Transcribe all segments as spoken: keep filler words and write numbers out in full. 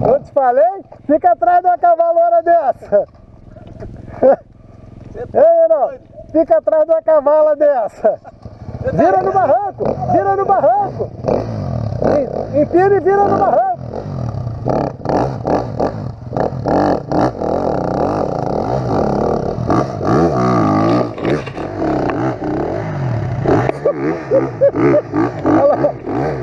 Eu te falei? Fica atrás de uma cavalona dessa. Ei, não. Fica atrás de uma cavala dessa. Vira no barranco. Vira no barranco. Empina e vira no barranco. Olha lá.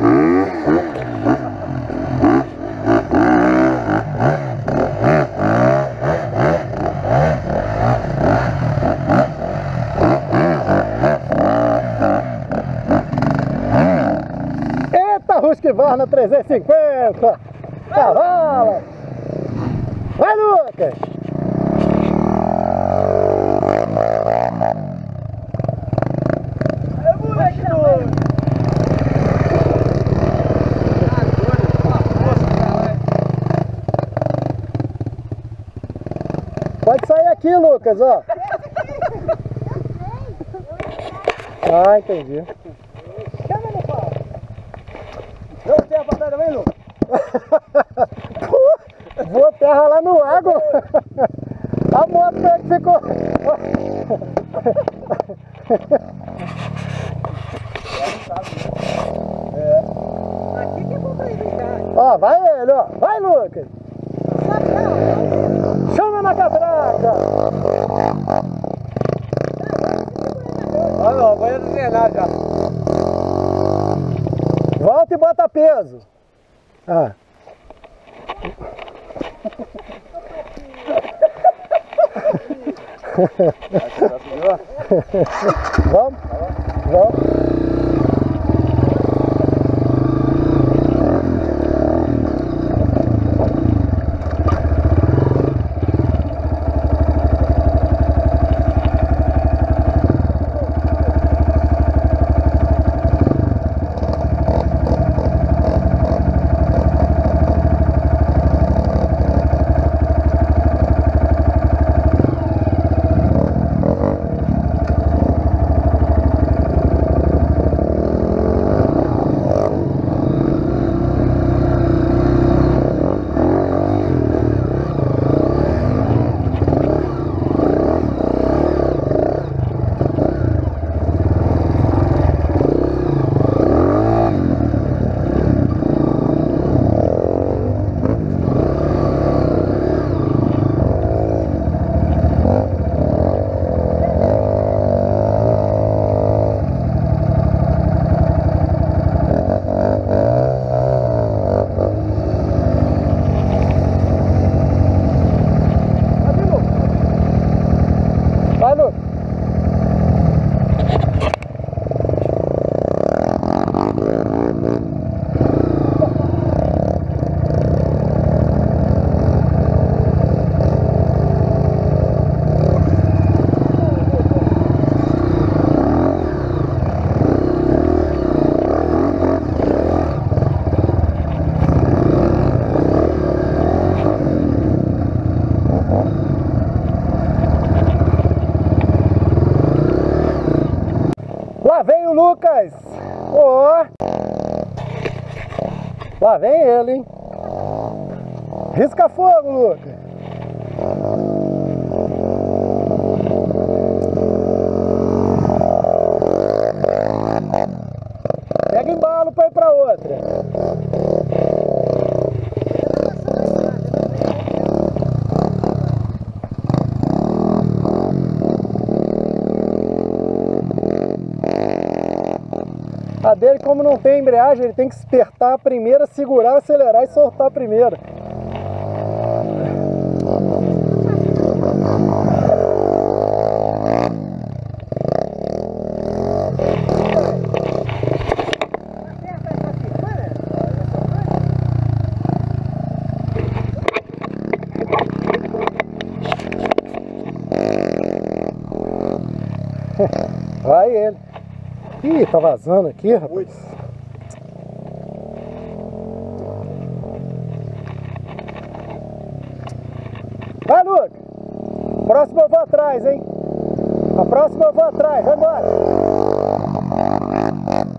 Eita, Husqvarna trezentos e cinquenta! Cavala! Vai, Lucas! É moleque doido! Pode sair aqui, Lucas, ó. Ah, entendi. Chama no pau! Não tem a patada também, Lucas? Voa terra lá no lago. A moto como é que ficou? É. Aqui que é bom pra ir, cara. Ó, vai ele, ó. Vai, Lucas. Chama na catraca. Olha, ó, banheiro do Senado já. Volta e bota peso. Ah. Vamos? Vamos? Vai, Lucas. Lá vem o Lucas! Ó! Lá vem ele, hein? Risca fogo, Lucas! Pega embalo pra ir pra outra. A dele, como não tem embreagem, ele tem que apertar a primeira, segurar, acelerar e soltar a primeira. Vai ele. Ih, tá vazando aqui, rapaz. Vai, Lucas. Próxima eu vou atrás, hein? A próxima eu vou atrás. Vai embora.